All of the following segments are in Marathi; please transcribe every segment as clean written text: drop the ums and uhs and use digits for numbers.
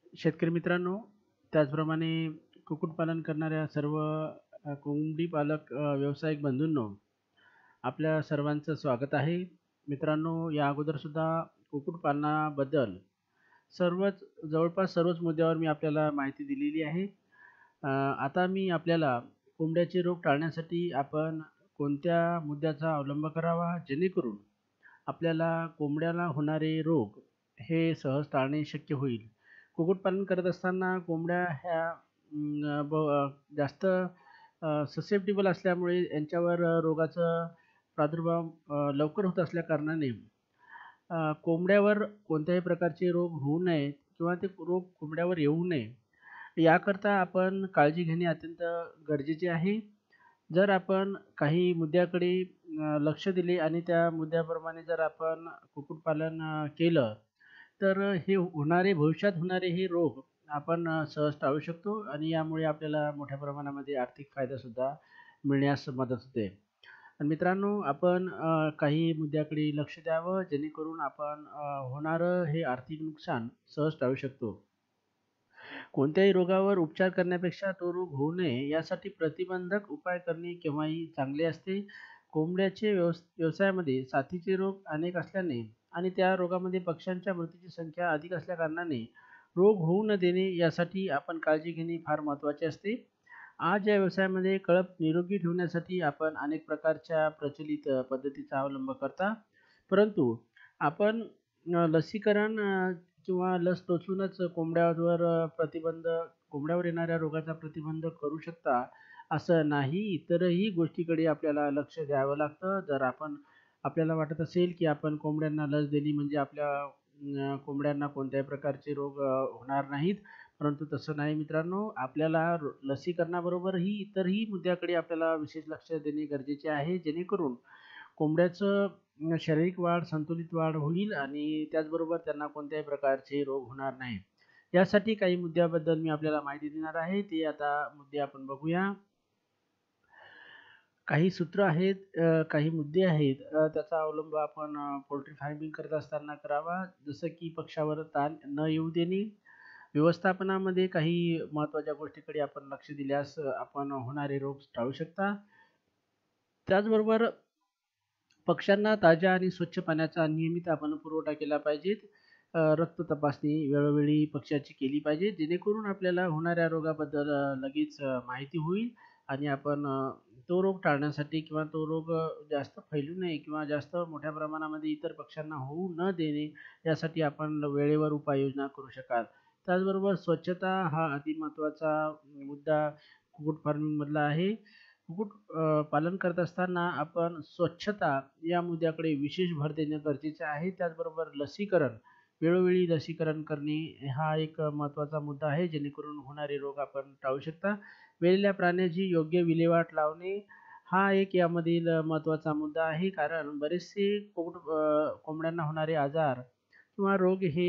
शेतकरी मित्रांनो, त्याचप्रमाणे कुक्कुटपालन करणाऱ्या सर्व कोंबडी पालक व्यावसायिक बंधूंनो, आपल्या सर्वांचं स्वागत आहे. मित्रांनो, या अगोदर सुद्धा कुक्कुटपालनाबद्दल जवळपास सर्वच मुद्द्यावर मी आपल्याला माहिती दिलेली आहे. आता मी आपल्याला कोंबड्याचे रोग टाळण्यासाठी आपण कोणत्या मुद्द्याचा अवलंब करावा, जेणेकरून आपल्याला कोंबड्याला होणारे रोग हे सहज टाळणे शक्य होईल. कुक्कुटपालन करत असताना कोंबड्या ह्या जास्त ससेप्टेबल असल्यामुळे यांच्यावर रोगाचा प्रादुर्भाव लवकर होत असल्याकारणाने कोंबड्यावर कोणत्याही प्रकारचे रोग होऊ नयेत किंवा ते रोग कोंबड्यावर येऊ नये, याकरता आपण काळजी घेणे अत्यंत गरजेचे आहे. जर आपण काही मुद्द्याकडे लक्ष दिले आणि त्या मुद्द्याप्रमाणे जर आपण कुक्कुटपालन केलं, तर भविष्यात होणारे हे रोग आपण सहज टाळू शकतो आणि यामुळे आपल्याला मोठ्या प्रमाणामध्ये आर्थिक फायदासुद्धा मिळण्यास मदत होते. आणि मित्रांनो, आपण काही मुद्द्याकडे लक्ष द्यावं, जेणेकरून आपण होणारं हे आर्थिक नुकसान सहज टाळू शकतो. कोणत्याही रोगावर उपचार करण्यापेक्षा तो रोग होऊ नये यासाठी प्रतिबंधक उपाय करणे केव्हाही चांगले असते. कोंबड्याचे व्यवसायामध्ये साथीचे रोग अनेक असल्याने आणि त्या रोगामध्ये पक्ष्यांच्या मृत्यूची संख्या अधिक असल्याकारणाने रोग होऊ न देणे यासाठी आपण काळजी घेणे फार महत्त्वाचे असते. आज या व्यवसायामध्ये कळप निरोगी ठेवण्यासाठी आपण अनेक प्रकारच्या प्रचलित पद्धतीचा अवलंब करता, परंतु आपण लसीकरण किंवा लस टोचूनच कोंबड्यावर येणाऱ्या रोगाचा प्रतिबंध करू शकता असं नाही. इतरही गोष्टीकडे आपल्याला लक्ष द्यावं लागतं. जर आपल्याला वाटत असेल की आपण कोंबड्यांना लस दिली म्हणजे आपल्या कोंबड्यांना कोणत्याही प्रकारचे रोग होणार नाहीत, परंतु तसं नाही मित्रांनो. आपल्याला लसीकरणाबरोबरही इतरही मुद्द्याकडे आपल्याला विशेष लक्ष देणे गरजेचे आहे, जेणेकरून कोंबड्याचं शारीरिक वाढ, संतुलित वाढ होईल आणि त्याचबरोबर त्यांना कोणत्याही प्रकारचे रोग होणार नाही. यासाठी काही मुद्द्याबद्दल मी आपल्याला माहिती देणार आहे. ते आता मुद्दे आपण बघूया. काही सूत्र आहेत, काही मुद्दे आहेत, त्याचा अवलंब आपण पोल्ट्री फार्मिंग करत असताना करावा. जसं की पक्ष्यावर ताण न येऊ देणे. व्यवस्थापनामध्ये काही महत्त्वाच्या गोष्टीकडे आपण लक्ष दिल्यास आपण होणारे रोग टाळू शकता. त्याचबरोबर पक्ष्यांना ताज्या आणि स्वच्छ पाण्याचा नियमित आपण पुरवठा केला पाहिजे. रक्त तपासणी वेळोवेळी पक्ष्याची केली पाहिजे, जेणेकरून आपल्याला होणाऱ्या रोगाबद्दल लगेच माहिती होईल आणि आपण तो रोग टाळण्यासाठी किंवा तो रोग जास्त फैलू नये किंवा जास्त मोठ्या प्रमाणामध्ये इतर पक्ष्यांना होऊ न देणे यासाठी आपण वेळेवर उपाययोजना करू शकाल. त्याचबरोबर स्वच्छता हा अतिमहत्त्वाचा मुद्दा कुक्कुट फार्मिंगमधला आहे. पालन करत असताना आपण स्वच्छता या मुद्द्याकडे विशेष भर देणे गरजेचे आहे. त्याचबरोबर वेळोवेळी लसीकरण करणे हा एक महत्त्वाचा मुद्दा आहे, जेणेकरून होणारे रोग आपण टाळू शकता. मेलेल्या प्राण्याची योग्य विल्हेवाट लावणे हा एक यामधील महत्त्वाचा मुद्दा आहे, कारण बरेचसे कोंबड्यांना होणारे आजार किंवा रोग हे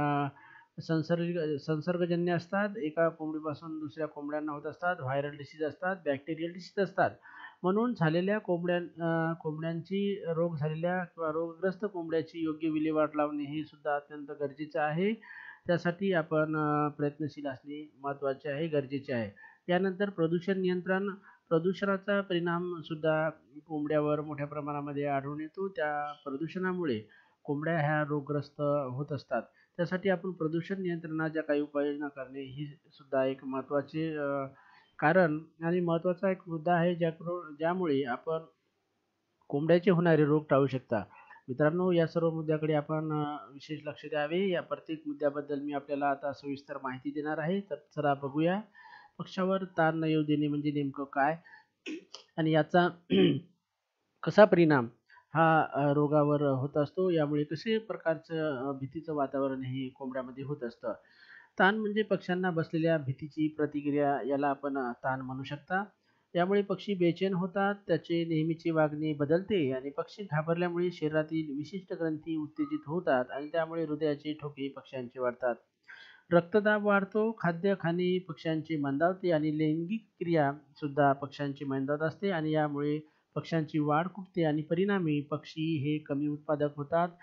संसर्गजन्य असतात. एका कोंबडीपासून दुसऱ्या कोंबड्यांना होत असतात. व्हायरल डिसीज असतात, बॅक्टेरियल डिसीज असतात. म्हणून कोंबड्यांची रोग झालेल्या किंवा रोगग्रस्त कोंबड्याची योग्य विल्हेवाट लावणे हे सुद्धा अत्यंत गरजेचं आहे. त्यासाठी आपण प्रयत्नशील असणे महत्त्वाचे आहे, गरजेचे आहे. त्यानंतर प्रदूषण नियंत्रण. प्रदूषणाचा परिणाम सुद्धा कोंबड्यावर मोठ्या प्रमाणामध्ये आढळून येतो. त्या प्रदूषणामुळे कोंबड्या ह्या रोगग्रस्त होत असतात. त्यासाठी आपण प्रदूषण नियंत्रणाच्या काही उपाययोजना करणे ही सुद्धा एक महत्त्वाचे कारण आणि महत्त्वाचा एक मुद्दा आहे, ज्यामुळे आपण कोंबड्याचे होणारे रोग टाळू शकता. मित्रांनो, या सर्व मुद्द्याकडे आपण विशेष लक्ष द्यावे. या प्रत्येक मुद्द्याबद्दल मी आपल्याला आता सविस्तर माहिती देणार आहे. तर चला बघूया. पक्ष्यावर ताण न येऊ देणे म्हणजे नेमकं काय आणि याचा कसा परिणाम हा रोगावर होत असतो, यामुळे कसे प्रकारचं भीतीचं वातावरण हे कोंबड्यामध्ये होत असतं. ताण म्हणजे पक्ष्यांना बसलेल्या भीतीची प्रतिक्रिया, याला आपण ताण म्हणू शकता. यामुळे पक्षी बेचैन होतात, त्याचे नेहमीची वागणे बदलते आणि पक्षी घाबरल्यामुळे शरीरातील विशिष्ट ग्रंथी उत्तेजित होतात आणि त्यामुळे हृदयाचे ठोके पक्ष्यांचे वाढतात. रक्तदाब वाढतो, खाद्य खाणे पक्ष्यांचे मंदावते आणि लैंगिक क्रिया सुद्धा पक्ष्यांची मंदावत असते आणि यामुळे पक्ष्यांची वाढ खुंटते आणि परिणामी पक्षी हे कमी उत्पादक होतात.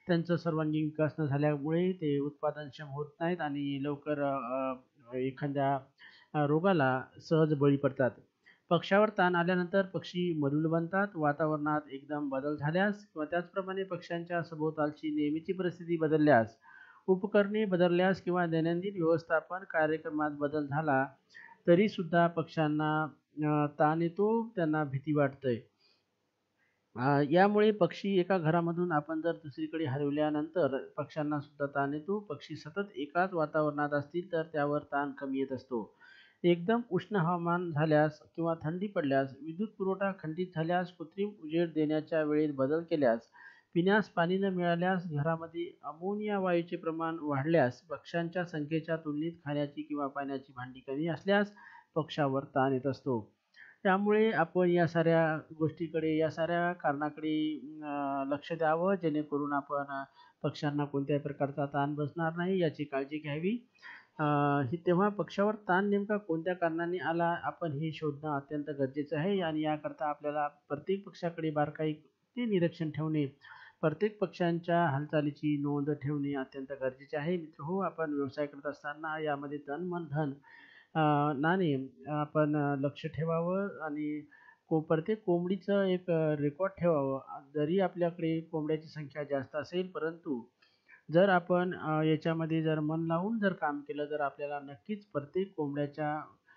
त्यांचा सर्वांगीण विकास न झाल्यामुळे ते उत्पादनक्षम होत नाहीत आणि लवकर एखाद्या रोगाला सहज बळी पडतात. पक्ष्यावर ताण आल्यानंतर पक्षी मरूल बनतात. वातावरणात एकदम बदल झाल्यास किंवा त्याचप्रमाणे पक्ष्यांच्या सभोवतालची नेहमीची परिस्थिती बदलल्यास, उपकरणे बदलल्यास किंवा दैनंदिन व्यवस्थापन कार्यक्रमात बदल झाला तरी सुद्धा पक्ष्यांना ताण येतो, त्यांना भीती वाटते. यामुळे पक्षी एका घरामधून आपण जर दुसरीकडे हलवल्यानंतर पक्ष्यांना सुद्धा ताण येतो. पक्षी सतत एकाच वातावरणात असतील तर त्यावर ताण कमी येत असतो. एकदम उष्ण हवामान झाल्यास किंवा थंडी पडल्यास, विद्युत पुरवठा खंडित झाल्यास, कृत्रिम उजेड देण्याच्या वेळेत बदल केल्यास, पिण्यास पाणी न मिळाल्यास, घरामध्ये अमोनिया वायूचे प्रमाण वाढल्यास, पक्ष्यांच्या संख्येच्या तुलनेत खाण्याची किंवा पाण्याची भांडी कमी असल्यास पक्ष्यावर ताण येत असतो. त्यामुळे आपण या साऱ्या गोष्टीकडे, या साऱ्या कारणाकडे लक्ष द्यावं, जेणेकरून आपण पक्ष्यांना कोणत्याही प्रकारचा ताण बसणार नाही याची काळजी घ्यावी. ही तेव्हा पक्ष्यावर ताण नेमका कोणत्या कारणाने आला आपण हे शोधणं अत्यंत गरजेचं आहे आणि याकरता आपल्याला प्रत्येक पक्षाकडे बारकाईने निरीक्षण ठेवणे, प्रत्येक पक्ष्यांच्या हालचालीची नोंद ठेवणे अत्यंत गरजेचे आहे. मित्रहो, आपण व्यवसाय करत असताना यामध्ये तन मन धन नाणे आपण लक्ष ठेवावं आणि प्रत्येक कोंबडीचं एक रेकॉर्ड ठेवावं. जरी आपल्याकडे कोंबड्याची संख्या जास्त असेल, परंतु जर आपण याच्यामध्ये जर मन लावून जर काम केलं तर आपल्याला नक्कीच प्रत्येक कोंबड्याच्या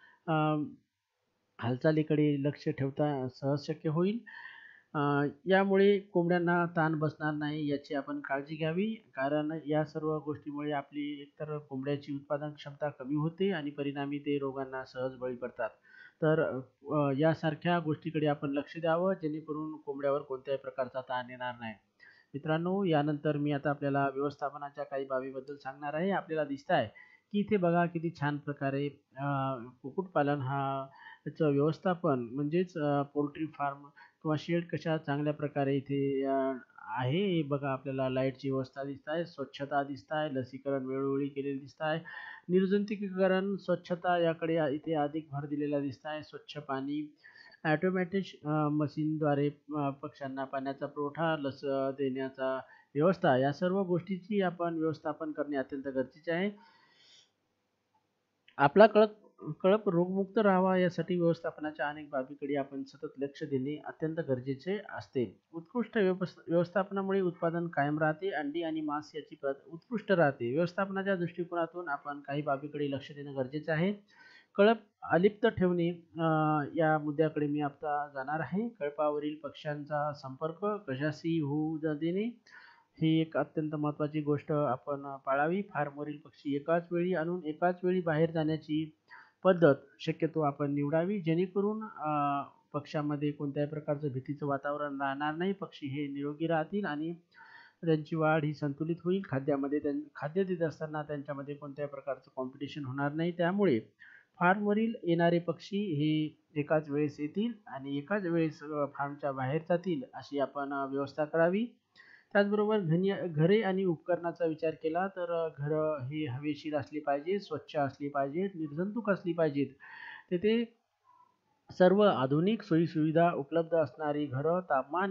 हालचालीकडे लक्ष ठेवता सहज शक्य होईल. यामुळे कोंबड्यांना ताण बसणार नाही याची आपण काळजी घ्यावी, कारण या सर्व गोष्टीमुळे आपली एकतर कोंबड्याची उत्पादन क्षमता कमी होते आणि परिणामी ते रोगांना सहज बळी पडतात. तर यासारख्या गोष्टीकडे आपण लक्ष द्यावं, जेणेकरून कोंबड्यावर कोणत्याही प्रकारचा ताण येणार नाही. मित्रांनो, यानंतर मी आता आपल्याला व्यवस्थापनाच्या काही बाबीबद्दल सांगणार आहे. आपल्याला दिसत आहे की इथे बघा किती छान प्रकारे कुक्कुटपालन हा त्याचं व्यवस्थापन म्हणजेच पोल्ट्री फार्म किंवा शेड कशा चांगल्या प्रकारे इथे आहे. बघा, आपल्याला लाईटची व्यवस्था दिसत आहे, स्वच्छता दिसत आहे, लसीकरण वेळोवेळी केलेले दिसत आहे, निर्जंतुकीकरण स्वच्छता याकडे इथे अधिक भर दिलेला दिसत आहे. स्वच्छ पाणी, ऑटोमॅटिक मशीनद्वारे पक्ष्यांना पाण्याचा पुरवठा, लस देण्याचा व्यवस्था, या सर्व गोष्टीची आपण व्यवस्थापन करणे अत्यंत गरजेचे आहे. आपला कळप रोगमुक्त राहावा यासाठी व्यवस्थापनाच्या अनेक बाबीकडे आपण सतत लक्ष देणे अत्यंत गरजेचे असते. उत्कृष्ट व्यवस्थापनामुळे उत्पादन कायम राहते, अंडी आणि मांस याची प्रत उत्कृष्ट राहते. व्यवस्थापनाच्या दृष्टिकोनातून आपण काही बाबीकडे लक्ष देणं गरजेचे आहे. कळप अलिप्त ठेवणे या मुद्द्याकडे मी आता जाणार आहे. कळपावरील पक्ष्यांचा संपर्क कशाशी होऊ न देणे ही एक अत्यंत महत्त्वाची गोष्ट आपण पाळावी. फार्मवरील पक्षी एकाच वेळी आणून एकाच वेळी बाहेर जाण्याची पद्धत शक्यतो आपण निवडावी, जेणेकरून पक्ष्यामध्ये कोणत्याही प्रकारचं भीतीचं वातावरण राहणार नाही. पक्षी हे निरोगी राहतील आणि त्यांची वाढ ही संतुलित होईल. खाद्यामध्ये खाद्य देत असताना त्यांच्यामध्ये कोणत्याही प्रकारचं कॉम्पिटिशन होणार नाही. त्यामुळे फार्मवरील येणारे पक्षी हे एकाच वेळेस येतील आणि एकाच वेळेस फार्मच्या बाहेर जातील अशी आपण व्यवस्था करावी. त्याचबरोबर घरे आणि उपकरणाचा विचार केला तर घरं ही हवेशीर असली पाहिजेत, स्वच्छ असली पाहिजेत, निर्जंतुक असली पाहिजेत. तेथे सर्व आधुनिक सोयीसुविधा उपलब्ध असणारी घरं, तापमान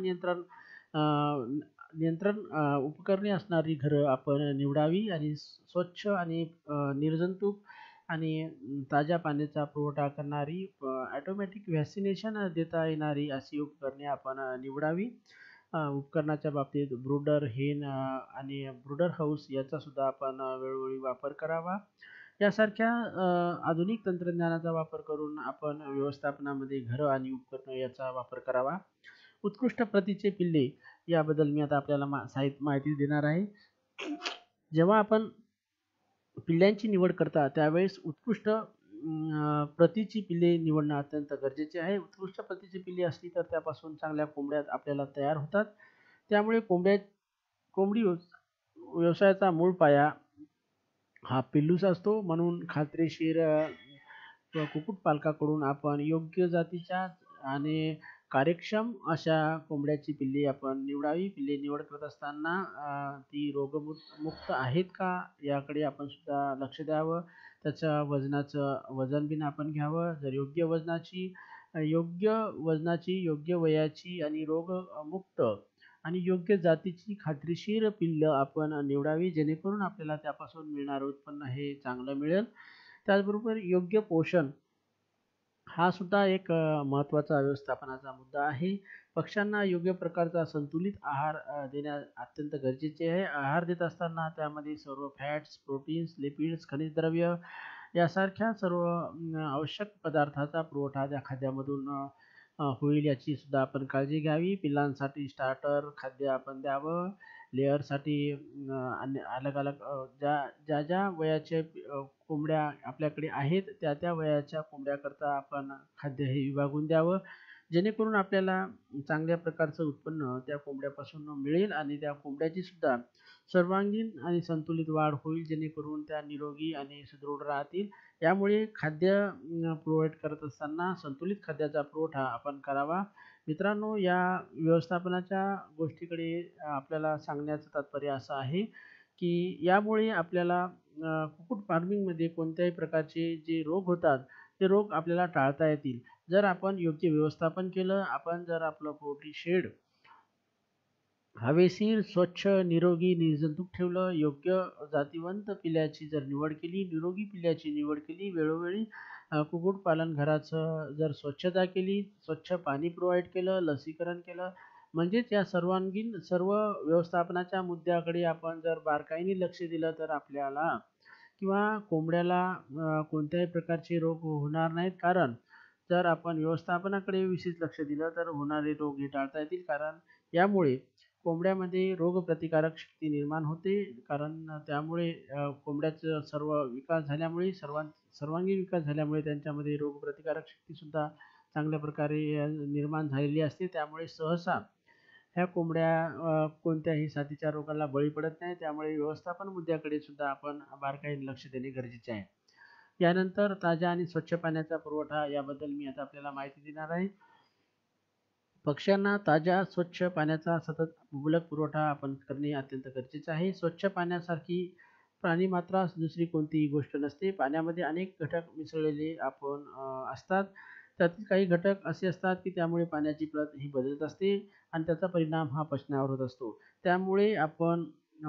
नियंत्रण उपकरणे असणारी घरं आपण निवडावी आणि स्वच्छ आणि निर्जंतुक आणि ताज्या पाण्याचा पुरवठा करणारी, ऑटोमॅटिक व्हॅक्सिनेशन देता येणारी अशी उपकरणे आपण निवडावी. उपकरणाच्या बाबतीत ब्रूडर हेन आणि ब्रूडर हाऊस याचा सुद्धा आपण वेळोवेळी वापर करावा. यासारख्या आधुनिक तंत्रज्ञानाचा वापर करून आपण व्यवस्थापनामध्ये घरं आणि उपकरणं याचा वापर करावा. उत्कृष्ट प्रतीचे पिल्ले याबद्दल मी आता आपल्याला माहिती देणार आहे. जेव्हा आपण पिल्ल्यांची निवड करता त्यावेळेस उत्कृष्ट प्रतीची पिल्ले निवडणं अत्यंत गरजेचे आहे. उत्कृष्ट प्रतीची पिल्ले असली तर त्यापासून चांगल्या कोंबड्या आपल्याला तयार होतात. त्यामुळे कोंबडी व्यवसायाचा मूळ पाया हा पिल्लूच असतो. म्हणून खात्रीशीर कुक्कुटपालकाकडून आपण योग्य जातीच्या आणि कार्यक्षम अशा कोंबड्याची पिल्ले आपण निवडावी. पिल्ले निवड करत असताना ती रोगमुक्त आहेत का याकडे आपण सुद्धा लक्ष द्यावं. त्याच्या वजनाचं वजन बिन आपण घ्यावं. जर योग्य वजनाची, योग्य वयाची आणि रोगमुक्त आणि योग्य जातीची खात्रीशीर पिल्लं आपण निवडावी, जेणेकरून आपल्याला त्यापासून मिळणारं उत्पन्न हे चांगलं मिळेल. त्याचबरोबर योग्य पोषण हा सुद्धा एक महत्त्वाचा व्यवस्थापनाचा मुद्दा आहे. पक्ष्यांना योग्य प्रकारचा संतुलित आहार देणे अत्यंत गरजेचे आहे. आहार देत असताना त्यामध्ये सर्व फॅट्स, प्रोटीन्स, लिपिड्स, खनिज द्रव्य यासारख्या सर्व आवश्यक पदार्थाचा पुरवठा त्या खाद्यामधून होईल याची सुद्धा आपण काळजी घ्यावी. पिल्लांसाठी स्टार्टर खाद्य आपण द्यावं. लेयरसाठी अलग अलग ज्या वयाचे कोंबड्या आपल्याकडे आहेत त्या वयाच्या कोंबड्याकरता आपण खाद्य हे विभागून द्यावं, जेणेकरून आपल्याला चांगल्या प्रकारचं उत्पन्न त्या कोंबड्यापासून मिळेल आणि त्या कोंबड्याची सुद्धा सर्वांगीण आणि संतुलित वाढ होईल, जेणेकरून त्या निरोगी आणि सुदृढ राहतील. यामुळे खाद्य प्रोव्हाइड करत असताना संतुलित खाद्याचा पुरवठा आपण करावा. मित्रांनो, या व्यवस्थापनाच्या गोष्टीकडे आपल्याला सांगण्याचं तात्पर्य असं आहे की यामुळे आपल्याला कुक्कुट फार्मिंगमध्ये कोणत्याही प्रकारचे जे रोग होतात ते रोग आपल्याला टाळता येतील. जर आपण योग्य व्यवस्थापन केलं, आपण जर आपलं पोल्ट्री शेड हवेशीर, स्वच्छ, निरोगी, निर्जंतुक ठेवलं, योग्य जातिवंत पिल्ल्याची जर निवड केली, निरोगी पिल्ल्याची निवड केली, वेळोवेळी कुक्कुटपालन घराचं जर स्वच्छता केली, स्वच्छ पाणी प्रोव्हाइड केलं, लसीकरण केलं, म्हणजेच या सर्वांगीण सर्व व्यवस्थापनाच्या मुद्द्याकडे आपण जर बारकाईने लक्ष दिलं तर आपल्याला किंवा कोंबड्याला कोणत्याही प्रकारचे रोग होणार नाहीत. कारण जर आपण व्यवस्थापनाकडे विशेष लक्ष दिलं तर होणारे रोग हे टाळता येतील. कारण यामुळे कोंबड्यामध्ये रोगप्रतिकारक शक्ती निर्माण होते. कारण त्यामुळे कोंबड्याचा विकास झाल्यामुळे सर्वांगीण विकास झाल्यामुळे त्यांच्यामध्ये रोगप्रतिकारक शक्तीसुद्धा चांगल्या प्रकारे निर्माण झालेली असते. त्यामुळे सहसा ह्या कोंबड्या कोणत्याही साथीच्या रोगाला बळी पडत नाही. त्यामुळे व्यवस्थापन मुद्द्याकडे सुद्धा आपण बारकाईने लक्ष देणे गरजेचे आहे. यानंतर ताज्या आणि स्वच्छ पाण्याचा पुरवठा याबद्दल मी आता आपल्याला माहिती देणार आहे. पक्ष्यांना ताज्या स्वच्छ पाण्याचा सतत मुबलक पुरवठा आपण करणे अत्यंत गरजेचे आहे. स्वच्छ पाण्यासारखी प्राणीमात्रा दुसरी कोणतीही गोष्ट नसते. पाण्यामध्ये अनेक घटक मिसळलेले आपण असतात. त्यातील काही घटक असे असतात की त्यामुळे पाण्याची प्रत ही बदलत असते आणि त्याचा परिणाम हा पचनावर होत असतो. त्यामुळे आपण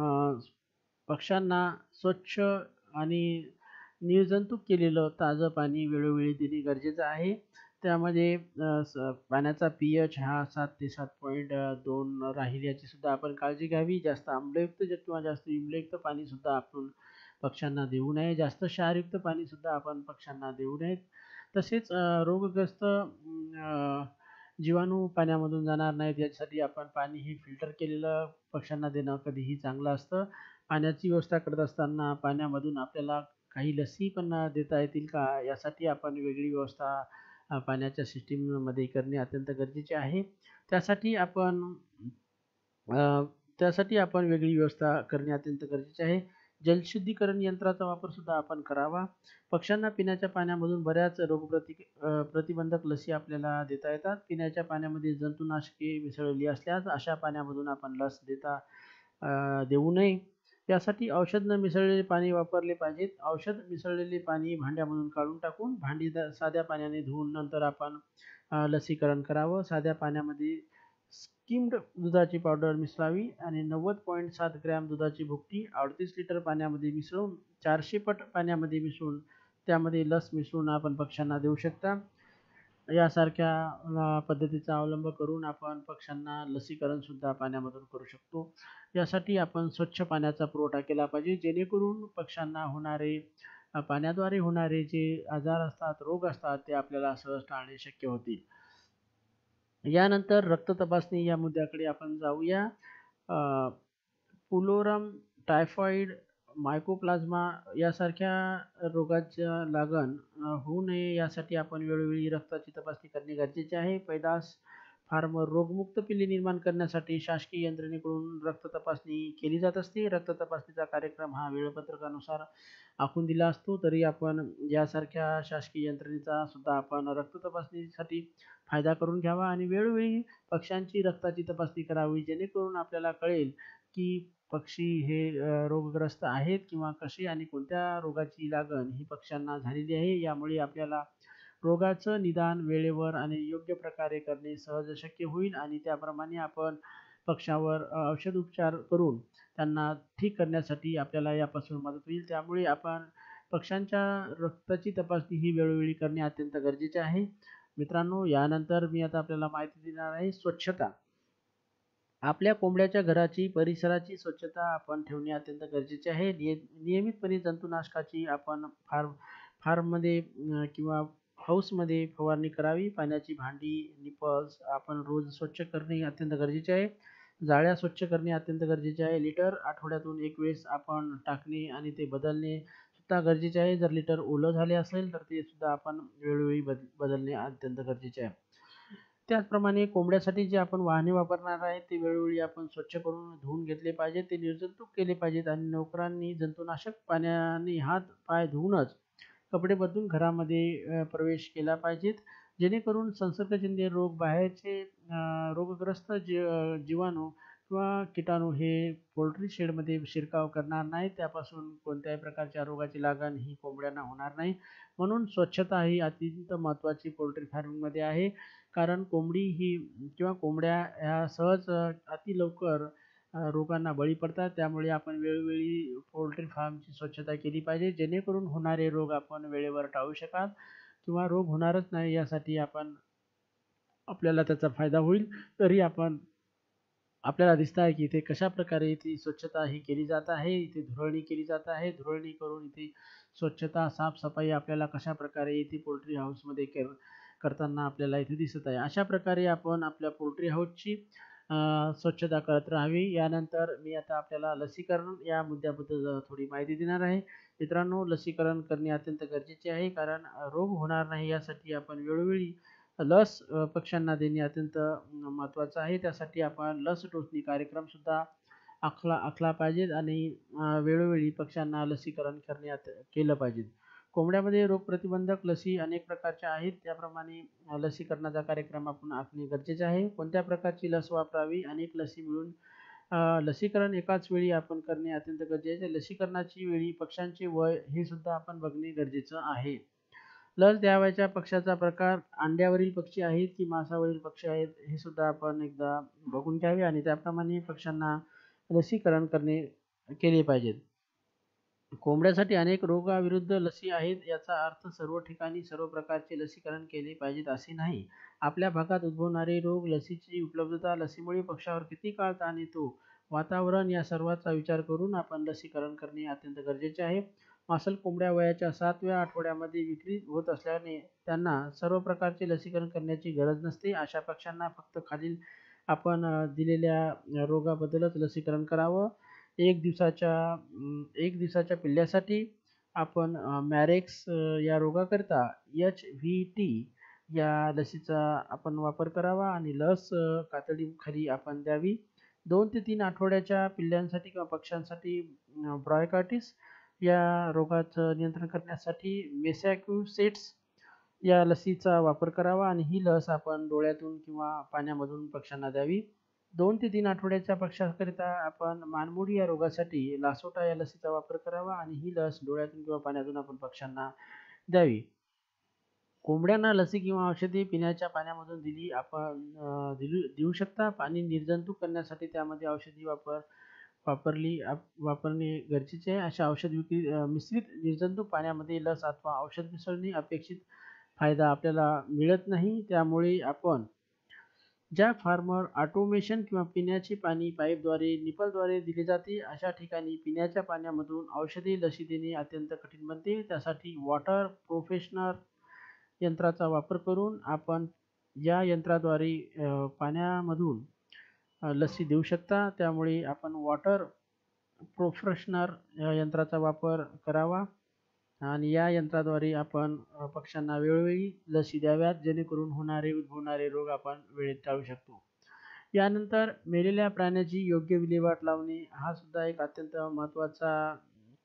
पक्ष्यांना स्वच्छ आणि निर्जंतुक केलेलं ताजं पाणी वेळोवेळी देणे गरजेचं आहे. त्यामध्ये पाण्याचा pH हा 7 ते 7.2 राहील याची सुद्धा आपण काळजी घ्यावी. जास्त आम्लयुक्त किंवा जास्त इम्लयुक्त पाणी सुद्धा आपण पक्ष्यांना देऊ नये. जास्त क्षारयुक्त पाणी सुद्धा आपण पक्ष्यांना देऊ नयेत. तसेच रोगग्रस्त जीवाणू पाण्यामधून जाणार नाहीत यासाठी आपण पाणी हे फिल्टर केलेलं पक्ष्यांना देणं कधीही चांगलं असतं. पाण्याची व्यवस्था करत असताना पाण्यामधून आपल्याला काही लसी पण देता येतील का, यासाठी आपण वेगळी व्यवस्था पाण्याच्या सिस्टीममध्ये करणे अत्यंत गरजेचे आहे. त्यासाठी आपण वेगळी व्यवस्था करणे अत्यंत गरजेचे आहे. जलशुद्धीकरण यंत्राचा वापर सुद्धा आपण करावा. पक्ष्यांना पिण्याच्या पाण्यामधून बऱ्याच प्रतिबंधक लसी आपल्याला देता येतात. पिण्याच्या पाण्यामध्ये जंतुनाशके मिसळलेली असल्यास अशा पाण्यामधून आपण लस देऊ नये. त्यासाठी औषध न मिसळलेले पाणी वापरले पाहिजेत. औषध मिसळलेले पाणी भांड्यामधून काढून टाकून भांडी साध्या पाण्याने धुवून नंतर आपण लसीकरण करावं. साध्या पाण्यामध्ये स्किम्ड दुधाची पावडर मिसळावी आणि 90.7 ग्रॅम दुधाची भुकटी 38 लिटर पाण्यामध्ये मिसळून 400 पट पाण्यामध्ये मिसळून त्यामध्ये लस मिसळून आपण पक्ष्यांना देऊ शकता. यासारख्या पद्धतीचा अवलंब करून आपण पक्ष्यांना लसीकरण सुद्धा पाण्यामधून करू शकतो. यासाठी आपण स्वच्छ पाण्याचा पुरवठा केला पाहिजे, जेणेकरून पक्ष्यांना पाण्याद्वारे होणारे जे आजार असतात, रोग असतात ते आपल्याला सहज टाळणे शक्य होतील. यानंतर रक्त तपासणी या मुद्द्याकडे आपण जाऊया. पुलोरम, टायफॉइड, मायकोप्लाझ्मा यासारख्या रोगाच्या लागण होऊ नये यासाठी आपण वेळोवेळी रक्ताची तपासणी करणे गरजेचे आहे. पैदास फार्मर रोगमुक्त पिल्ले निर्माण करण्यासाठी शासकीय यंत्रणेकडून रक्त तपासणी केली जात असते. रक्त तपासणीचा कार्यक्रम हा वेळापत्रकानुसार आखून दिला असतो. तरी आपण यासारख्या शासकीय यंत्रणेचा सुद्धा आपण रक्त तपासणीसाठी फायदा करून घ्यावा आणि वेळोवेळी पक्ष्यांची रक्ताची तपासणी करावी, जेणेकरून आपल्याला कळेल की पक्षी हे रोगग्रस्त आहेत किंवा कशी आणि कोणत्या रोगाची लागण ही पक्ष्यांना झालेली आहे. यामुळे आपल्याला रोगाचं निदान वेळेवर आणि योग्य प्रकारे करणे सहज शक्य होईल आणि त्याप्रमाणे आपण पक्ष्यावर औषध उपचार करून त्यांना ठीक करण्यासाठी आपल्याला यापासून मदत होईल. त्यामुळे आपण पक्ष्यांच्या रक्ताची तपासणी ही वेळोवेळी करणे अत्यंत गरजेचे आहे. मित्रांनो, यानंतर मी आता आपल्याला माहिती देणार आहे स्वच्छता. आपल्या कोंबड्याच्या घराची, परिसराची स्वच्छता आपण ठेवणे अत्यंत गरजेचे आहे. नियमितपणे जंतुनाशकाची आपण फार्ममध्ये किंवा हाऊसमध्ये फवारणी करावी. पाण्याची भांडी, निपल्स आपण रोज स्वच्छ करणे अत्यंत गरजेचे आहे. जाळ्या स्वच्छ करणे अत्यंत गरजेचे आहे. लिटर आठवड्यातून एक वेळेस आपण टाकणे आणि ते बदलणे सुद्धा गरजेचे आहे. जर लिटर ओलं झाले असेल तर ते सुद्धा आपण वेळोवेळी बदलणे अत्यंत गरजेचे आहे. त्याचप्रमाणे कोंबड्यासाठी जे आपण वाहने वापरणार आहे ते वेळोवेळी आपण स्वच्छ करून धुवून घेतले पाहिजे, ते निर्जंतुक केले पाहिजेत आणि नोकरांनी जंतुनाशक पाण्याने हात पाय धुवूनच कपडे बदलून घरामध्ये प्रवेश केला पाहिजेत, जेणेकरून संसर्गजन्य रोग बाहेरचे रोगग्रस्त जीवाणू किंवा कीटाणू हे पोल्ट्री शेडमध्ये शिरकाव करणार नाही. त्यापासून कोणत्याही प्रकारच्या रोगाची लागण ही कोंबड्यांना होणार नाही. म्हणून स्वच्छता ही अत्यंत महत्त्वाची पोल्ट्री फार्मिंगमध्ये आहे. कारण कोंबडी ही किंवा कोंबड्या ह्या सहज अति लवकर रोगांना बळी पडतात. त्यामुळे आपण वेळोवेळी पोल्ट्री फार्मची स्वच्छता केली पाहिजे, जेणेकरून होणारे रोग आपण वेळेवर टाळू शकाल किंवा रोग होणारच नाही यासाठी आपल्याला त्याचा फायदा होईल. तरी आपल्याला दिसत आहे की इथे कशा प्रकारे इथे स्वच्छता ही केली जात आहे. इथे धुरळणी केली जात आहे. धुरळणी करून इथे स्वच्छता, साफसफाई आपल्याला कशा प्रकारे इथे पोल्ट्री हाऊसमध्ये करताना आपल्याला इथे दिसत आहे. अशा प्रकारे आपण आपल्या पोल्ट्री हाऊसची स्वच्छता करत राहावी. यानंतर मी आता आपल्याला लसीकरण या मुद्द्याबद्दल थोडी माहिती देणार आहे. मित्रांनो, लसीकरण करणे अत्यंत गरजेचे आहे, कारण रोग होणार नाही यासाठी आपण वेळोवेळी लस पक्ष्यांना देणे अत्यंत महत्त्वाचं आहे. त्यासाठी आपण लस टोचणी कार्यक्रम सुद्धा आखला पाहिजे आणि वेळोवेळी पक्ष्यांना लसीकरण केलं पाहिजे. कोंबड्यामध्ये रोगप्रतिबंधक लसी अनेक प्रकारच्या आहेत. त्याप्रमाणे लसीकरणाचा कार्यक्रम आपण आखणे गरजेचे आहे. कोणत्या प्रकारची लस वापरावी, अनेक लसी मिळून लसीकरण एकाच वेळी आपण करणे अत्यंत गरजेचे आहे. लसीकरणाची वेळी पक्ष्यांचे वय हे सुद्धा आपण बघणे गरजेचं आहे. लस द्यावयाच्या पक्ष्याचा प्रकार, अंड्यावरील पक्षी आहेत की मांसावरील पक्षी आहेत हे सुद्धा आपण एकदा बघून घ्यावे आणि त्याप्रमाणे पक्ष्यांना लसीकरण केले पाहिजेत. कोंबड्यासाठी अनेक रोगाविरुद्ध लसी आहेत. याचा अर्थ सर्व ठिकाणी सर्व प्रकारचे लसीकरण केले पाहिजेत असे नाही. आपल्या भागात उद्भवणारे रोग, लसीची उपलब्धता, लसीमुळे पक्ष्यावर किती काळ ताण येतो, वातावरण या सर्वांचा विचार करून आपण लसीकरण करणे अत्यंत गरजेचे आहे. मासल कोंबड्या वयाच्या 7व्या आठवड्यामध्ये विक्री होत असल्याने त्यांना सर्व प्रकारचे लसीकरण करण्याची गरज नसते. अशा पक्ष्यांना फक्त खालील आपण दिलेल्या रोगाबद्दलच लसीकरण करावं. एक दिवसाच्या पिल्ल्यासाठी आपण मॅरेक्स या रोगाकरिता HVT या लसीचा आपण वापर करावा आणि लस कातडीखाली आपण द्यावी. 2 ते 3 आठवड्याच्या पिल्ल्यांसाठी किंवा पक्ष्यांसाठी ब्रॉयकाटिस या रोगाचं नियंत्रण करण्यासाठी मेसॅक्युसेट्स या लसीचा वापर करावा आणि ही लस आपण डोळ्यातून किंवा पाण्यामधून पक्ष्यांना द्यावी. 2 ते 3 आठवड्याच्या पक्ष्याकरिता आपण मानमोडी या रोगासाठी लासोटा या लसीचा वापर करावा आणि ही लस डोळ्यातून किंवा पाण्यातून आपण पक्ष्यांना द्यावी. कोंबड्यांना लसी किंवा औषधे पिण्याच्या पाण्यामधून देऊ शकता. पाणी निर्जंतुक करण्यासाठी त्यामध्ये औषधी वापरणे गरजेचे आहे. अशा मिश्रित निर्जंतुक पाण्यामध्ये लस अथवा औषध मिसळणे अपेक्षित फायदा आपल्याला मिळत नाही. त्यामुळे आपण ज्या फार्मर ऑटोमेशन किंवा पिण्याचे पाणी पाईपद्वारे, निपलद्वारे दिले जाते अशा ठिकाणी पिण्याच्या पाण्यामधून औषधी लसी देणे अत्यंत कठीण बनते. त्यासाठी वॉटर प्रोफेशनल यंत्राचा वापर करून आपण या यंत्राद्वारे पाण्यामधून लसी देऊ शकता. त्यामुळे आपण वॉटर प्रोफेशनल यंत्राचा वापर करावा आणि या यंत्राद्वारे आपण पक्ष्यांना वेळोवेळी लसी द्याव्यात, जेणेकरून उद्भवणारे रोग आपण वेळेत टाळू शकतो. यानंतर मेलेल्या प्राण्याची योग्य विल्हेवाट लावणे हा सुद्धा एक अत्यंत महत्त्वाचा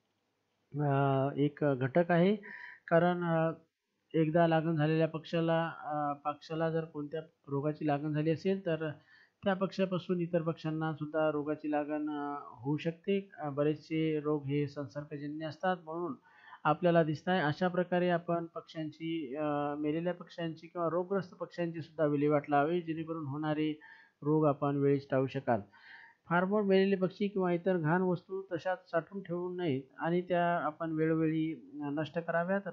एक घटक आहे. कारण एकदा लागण झालेल्या पक्षाला जर कोणत्या रोगाची लागण झाली असेल तर त्या पक्षापासून इतर पक्ष्यांना सुद्धा रोगाची लागण होऊ शकते. बरेचसे रोग हे संसर्गजन्य असतात. म्हणून आपल्याला दिसत आहे अशा प्रकारे आपण मेलेल्या पक्ष्यांची किंवा रोगग्रस्त पक्ष्यांची सुद्धा विल्हेवाट लावावी, जेणेकरून होणारे रोग आपण वेळीच टाळू शकाल. फार्मवर मेलेले पक्षी किंवा इतर घाण वस्तू तशाच साठवून ठेवू नयेत आणि त्या आपण वेळोवेळी नष्ट कराव्यात.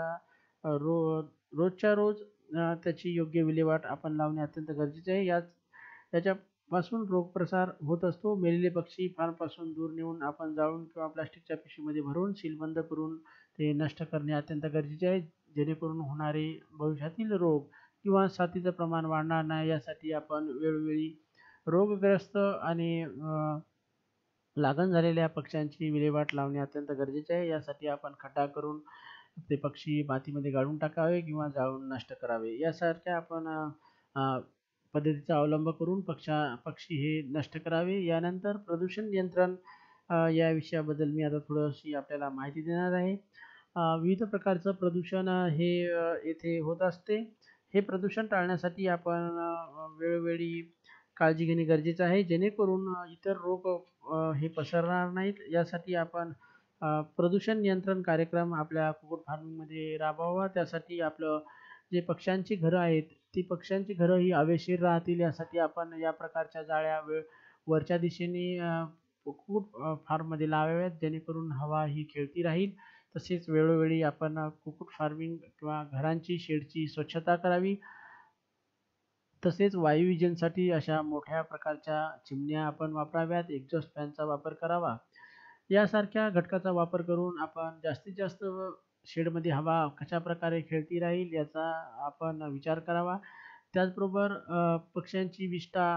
रोजच्या रोज त्याची योग्य विल्हेवाट आपण लावणे अत्यंत गरजेचे आहे. याच्यापासून रोगप्रसार होत असतो. मेलेले पक्षी फार्मपासून दूर नेऊन आपण जाळून किंवा प्लास्टिकच्या पिशवीमध्ये भरून सीलबंद करून ते नष्ट करणे अत्यंत गरजेचे आहे, जेणेकरून होणारे भविष्यातील रोग किंवा साथीचं प्रमाण वाढणार नाही. यासाठी आपण वेळोवेळी रोगग्रस्त आणि लागण झालेल्या पक्ष्यांची विल्हेवाट लावणे अत्यंत गरजेचे आहे. यासाठी आपण खड्डा करून ते पक्षी मातीमध्ये गाडून टाकावे किंवा जाळून नष्ट करावे. यासारख्या आपण पद्धतीचा अवलंब करून पक्षी हे नष्ट करावे. यानंतर प्रदूषण नियंत्रण या विषयाबद्दल मी आता थोडीशी आपल्याला माहिती देणार आहे. विविध प्रकारचं प्रदूषण हे येथे होत असते. हे प्रदूषण टाळण्यासाठी आपण वेळोवेळी काळजी घेणे गरजेचं आहे, जेणेकरून इतर रोग हे पसरणार नाहीत. यासाठी आपण प्रदूषण नियंत्रण कार्यक्रम आपल्या कुक्कुट फार्मिंगमध्ये राबवावा. त्यासाठी आपलं जे पक्ष्यांची घरं आहेत, ती पक्ष्यांची घरं ही हवेशीर राहतील यासाठी आपण या प्रकारच्या जाळ्या वरच्या दिशेने कुक्कुट फार्ममध्ये लावाव्यात, जेणेकरून हवा ही खेळती राहील. तसेच वेळोवेळी आपण कुक्कुट फार्मिंग किंवा घरांची शेडची स्वच्छता करावी. तसेच वायुविजनसाठी अशा मोठ्या प्रकारच्या चिमण्या आपण वापराव्यात. एक्झॉस्ट फॅनचा वापर करावा. यासारख्या घटकाचा वापर करून आपण जास्तीत जास्त शेडमध्ये हवा कशा प्रकारे खेळती राहील याचा आपण विचार करावा. त्याचबरोबर पक्ष्यांची विष्ठा,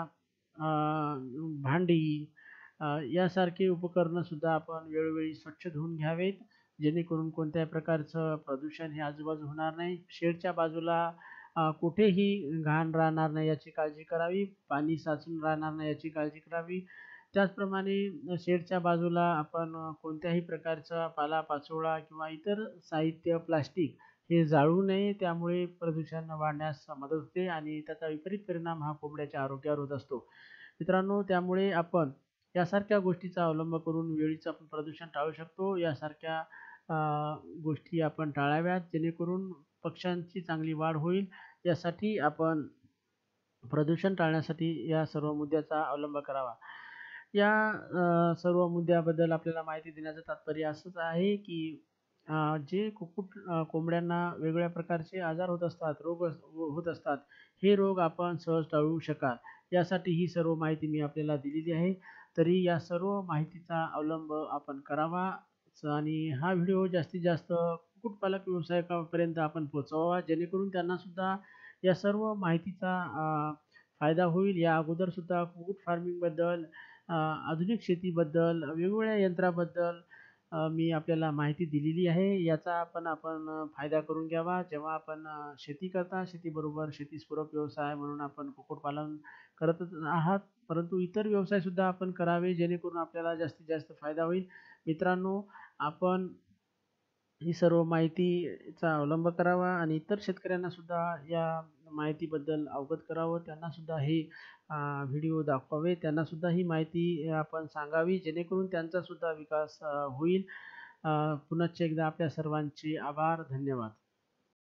भांडी यासारखी उपकरणंसुद्धा आपण वेळोवेळी स्वच्छ धुवून घ्यावेत, जेणेकरून कोणत्याही प्रकारचं प्रदूषण हे आजूबाजू होणार नाही. शेडच्या बाजूला कुठेही घाण राहणार नाही याची काळजी करावी. पाणी साचून राहणार नाही याची काळजी करावी. त्याचप्रमाणे शेडच्या बाजूला आपण कोणत्याही प्रकारचा पालापाचोळा किंवा इतर साहित्य, प्लास्टिक हे जाळू नये. त्यामुळे प्रदूषण वाढण्यास मदत होते आणि त्याचा विपरीत परिणाम हा कोंबड्याच्या आरोग्यावर होत असतो. मित्रांनो, त्यामुळे आपण यासारख्या गोष्टीचा अवलंब करून वेळीच आपण प्रदूषण टाळू शकतो. यासारख्या गोष्टी आपण टाळाव्यात, जेणेकरून पक्ष्यांची चांगली वाढ होईल. यासाठी आपण प्रदूषण टाळण्यासाठी या सर्व मुद्द्याचा अवलंब करावा. या सर्व मुद्द्याबद्दल आपल्याला माहिती देण्याचं तात्पर्य असंच आहे की जे कोंबड्यांना वेगवेगळ्या प्रकारचे आजार होत असतात, रोग होत असतात, हे रोग आपण सहज टाळू शकाल. यासाठी ही सर्व माहिती मी आपल्याला दिलेली आहे. तरी या सर्व माहितीचा अवलंब आपण करावा आणि हा व्हिडिओ जास्तीत जास्त कुक्कुटपालक व्यावसायिकांपर्यंत आपण पोहोचवावा, जेणेकरून त्यांनासुद्धा या सर्व माहितीचा फायदा होईल. या अगोदरसुद्धा कुक्कुट फार्मिंगबद्दल, आधुनिक शेतीबद्दल, वेगवेगळ्या यंत्राबद्दल मी आपल्याला माहिती दिलेली आहे. याचा आपण फायदा करून घ्यावा. जेव्हा आपण शेती करता, शेतीबरोबर शेतीपूरक व्यवसाय म्हणून आपण कुक्कुटपालन करतच आहात, परंतु इतर व्यवसायसुद्धा आपण करावे, जेणेकरून आपल्याला जास्तीत जास्त फायदा होईल. मित्रांनो, आपण ही सर्व माहितीचा अवलंब करावा आणि इतर शेतकऱ्यांनासुद्धा या माहितीबद्दल अवगत करावं. त्यांनासुद्धा हे व्हिडिओ दाखवावे. त्यांनासुद्धा ही माहिती आपण सांगावी, जेणेकरून त्यांचासुद्धा विकास होईल. पुनश्च एकदा आपल्या सर्वांचे आभार. धन्यवाद.